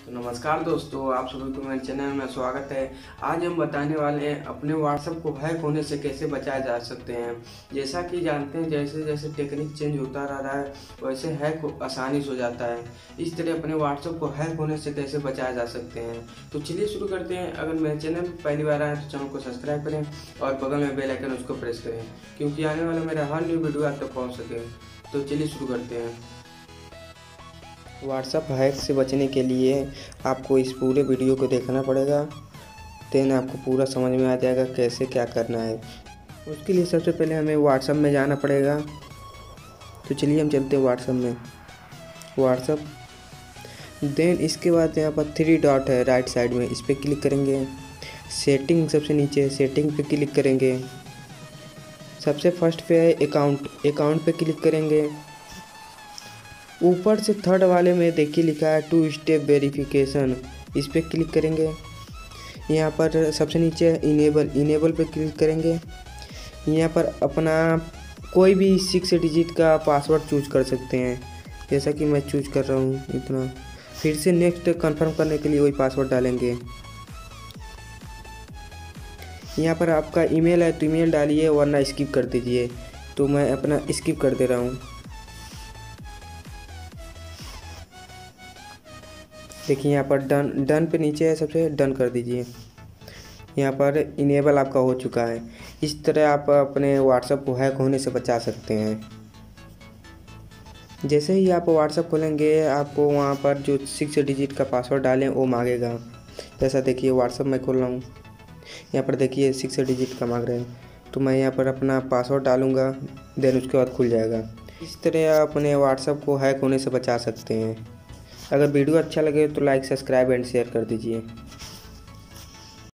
तो नमस्कार दोस्तों, आप सभी को मेरे चैनल में स्वागत है। आज हम बताने वाले हैं अपने व्हाट्सएप को हैक होने से कैसे बचाए जा सकते हैं। जैसा कि जानते हैं, जैसे जैसे टेक्निक चेंज होता रहा है वैसे हैक आसानी से हो जाता है। इस तरह अपने व्हाट्सएप को हैक होने से कैसे बचाए जा सकते हैं, तो चलिए शुरू करते हैं। अगर मेरे चैनल पर पहली बार आए तो चैनल को सब्सक्राइब करें और बगल में बेल आइकन उसको प्रेस करें, क्योंकि आने वाला मेरा हर न्यू वीडियो आप तक पहुँच सके। तो चलिए शुरू करते हैं। व्हाट्सएप हैक से बचने के लिए आपको इस पूरे वीडियो को देखना पड़ेगा। देन आपको पूरा समझ में आ जाएगा कैसे क्या करना है। उसके लिए सबसे पहले हमें व्हाट्सएप में जाना पड़ेगा। तो चलिए हम चलते हैं व्हाट्सएप में। व्हाट्सएप देन इसके बाद यहाँ पर 3 डॉट है राइट साइड में, इस पर क्लिक करेंगे। सेटिंग सबसे नीचे है, सेटिंग पे क्लिक करेंगे। सबसे फर्स्ट पे है अकाउंट पे क्लिक करेंगे। ऊपर से थर्ड वाले में देखिए लिखा है 2 स्टेप वेरिफिकेशन, इस पर क्लिक करेंगे। यहाँ पर सबसे नीचे इनेबल पे क्लिक करेंगे। यहाँ पर अपना कोई भी 6 डिजिट का पासवर्ड चूज कर सकते हैं, जैसा कि मैं चूज कर रहा हूँ इतना। फिर से नेक्स्ट कंफर्म करने के लिए वही पासवर्ड डालेंगे। यहाँ पर आपका ईमेल है तो ईमेल डालिए, वरना स्किप कर दीजिए। तो मैं अपना स्किप कर दे रहा हूँ। देखिए यहाँ पर डन पे नीचे है, सबसे डन कर दीजिए। यहाँ पर इनेबल आपका हो चुका है। इस तरह आप अपने व्हाट्सएप को हैक होने से बचा सकते हैं। जैसे ही आप व्हाट्सएप खोलेंगे आपको वहाँ पर जो 6 डिजिट का पासवर्ड डालें वो मांगेगा। जैसा देखिए व्हाट्सएप मैं खोल रहा हूँ, यहाँ पर देखिए 6 डिजिट का मांग रहे हैं, तो मैं यहाँ पर अपना पासवर्ड डालूँगा। देन उसके बाद खुल जाएगा। इस तरह आप अपने व्हाट्सएप को हैक होने से बचा सकते हैं। अगर वीडियो अच्छा लगे तो लाइक, सब्सक्राइब एंड शेयर कर दीजिए।